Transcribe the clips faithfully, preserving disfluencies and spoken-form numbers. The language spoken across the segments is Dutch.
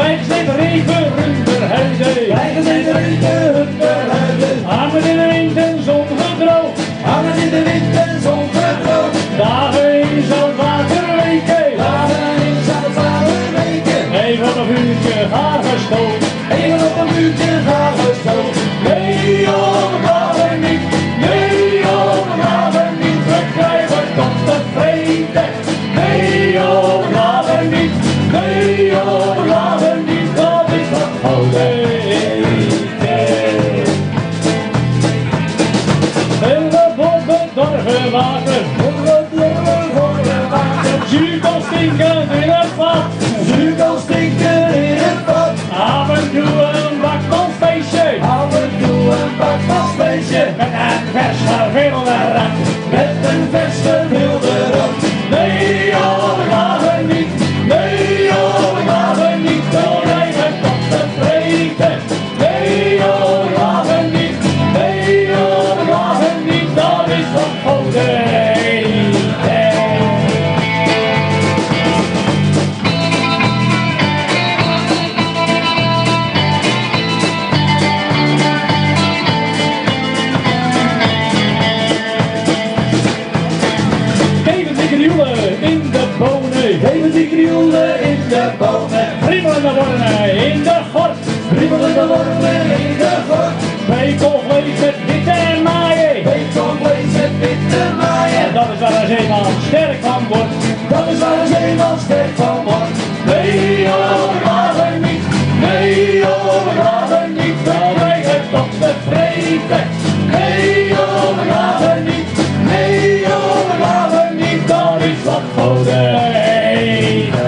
Wij zijn regen hunderhuiden. Wij zijn regen hunderhuiden. Hangen in de wind en zon gedroogd. Hangen in de wind en zon gedroogd. Dagen in zo'n waterweken. Dagen in zo'n waterweken. Even op een vuurtje gaar gestoken. Even op een vuurtje gaar gestoken. Nee joh, we gaan niet. Nee joh, we gaan niet. We krijgen toch te vreten. Nee joh, we gaan niet. Nee joh, we gaan niet. Dat is wat gouden eten. En we worden dorpen water. Zuur kan stinken in het vat. Zuur kan stinken in het vat. Af en toe een bakmansfeestje. Af en toe een bakmansfeestje. Met een vers gevilde rat. Met een vers gevilde rat. Nee joh, we gaan niet. Nee joh, we gaan niet. We krijgen toch te vreten. Nee joh, we gaan niet. Nee joh, we gaan niet. Dat is wat gouden eten. In de bonen, Geven die krioelen in de bomen. Priemelende wormen in de gort. Priemelende wormen in de gort. Beekovlees met witte maaien. Beekovlees met witte maaien. Dat is waar een zeeman sterk van wordt. Dat is waar een zeeman sterk van wordt. Nee joh, we gaan niet. Nee joh, we gaan niet. We krijgen toch te vreten. Nee joh, we gaan niet. Nee joh, we gaan niet. Dat is wat gouden eten.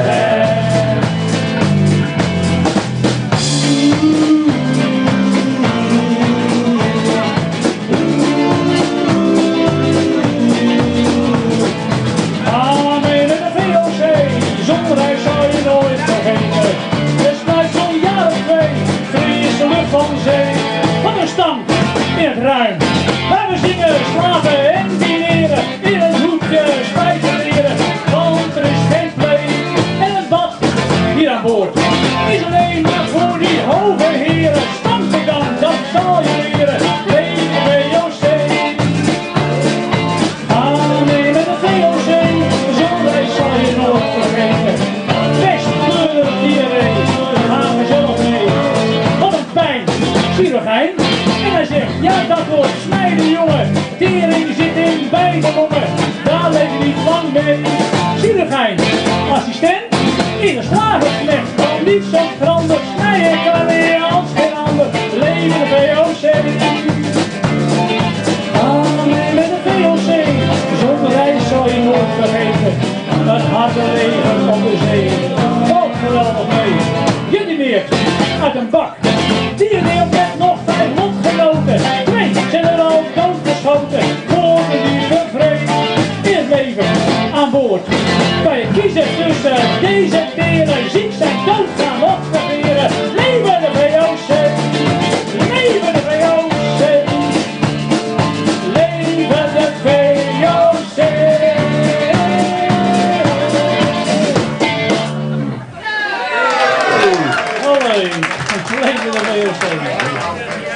Amen in de V O C, zonder huis zou je nooit vergeten. Dus blijft zo'n jaar of twee, fris de lucht van zee. Wat een stank in het ruim. Waar we zingen, slapen en dineren. In het hoekje spijkerleren. Want er is geen play. En het bad hier aan boord is alleen maar voor die hoge heren. Stampen dan, dat zal je leren. Leven de V O C. Amen met de V O C. Zo'n reis zal je nooit vergeten. Best kleurig iedereen. We gaan gezellig mee. Wat een pijn. Chirurgijn. En hij zegt, ja dat wordt snijden jongen. Tering zit in beide longen. Daar leef je niet lang mee. Chirurgijn. Assistent. In de slagersknecht. Kan niet zo grandig snijden. Kan weer als geen ander. Leven de V O C. Amen met de V O C. Zo'n reis zal je nooit vergeten. Het harde regen op de zee. Valt geweldig mee. Jullie meert uit een bak. Die neemt met nog vijf lotgenoten. Twee zijn er al doodgeschoten. Voor de lieve vrede. In het leven aan boord. Kan je kiezen tussen deze teren. Ziek zijn, dood gaan of verweren. Leven de V O C. Leven de V O C. Leven de V O C. Allee, leven de V O C.